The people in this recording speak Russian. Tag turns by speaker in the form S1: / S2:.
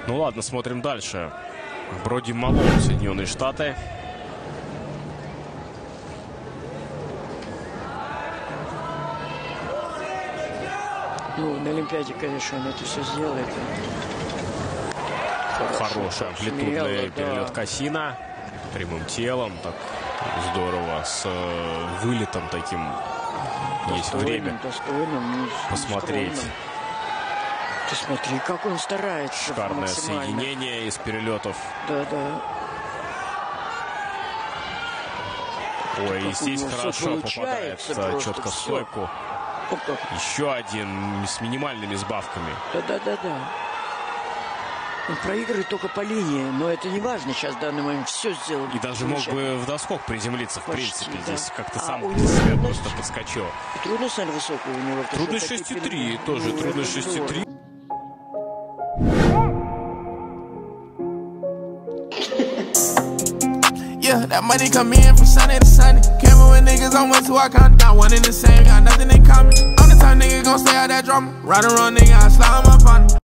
S1: Ну ладно, смотрим дальше. Броди Малон, Соединенные Штаты.
S2: Ну, на Олимпиаде, конечно, он это все сделает.
S1: Хороший амплитудный перелет Касина. Прямым телом. Так здорово. С вылетом таким. Есть время посмотреть.
S2: Ты смотри, как он старается.
S1: Шикарное соединение из перелетов.
S2: Да, да.
S1: Ой, и здесь хорошо попадает четко в стойку. Еще один с минимальными сбавками.
S2: Да. Он проигрывает только по линии, но это не важно. Сейчас в данный момент все сделал.
S1: И даже мог бы в доскок приземлиться, в принципе. Да. Здесь как-то сам себя просто подскочил.
S2: Трудность, наверное, высокая у него.
S1: Трудность 6,3. Тоже трудность 6,3.
S3: Yeah, that money come in from Sunday to Sunday. Camera with niggas on one, two, I count. Got one in the same, got nothing in common. I'm the type nigga gon' stay out that drama. Ride around nigga, I slide on my partner.